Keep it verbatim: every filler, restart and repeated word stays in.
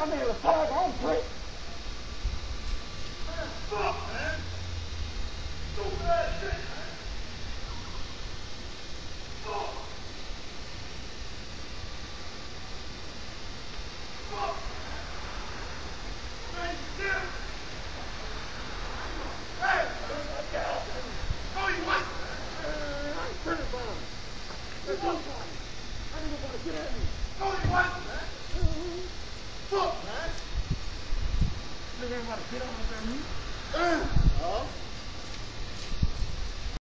man was tag on quick. Fuck, man. Stupid ass shit, man. Fuck. Fuck. Man, still. Hey. No, you what? I ain't turning around. There's nobody. I didn't want to get at me. No, you what, man? Fuck, man. Nigga ain't about to get on there, me. Uh, oh.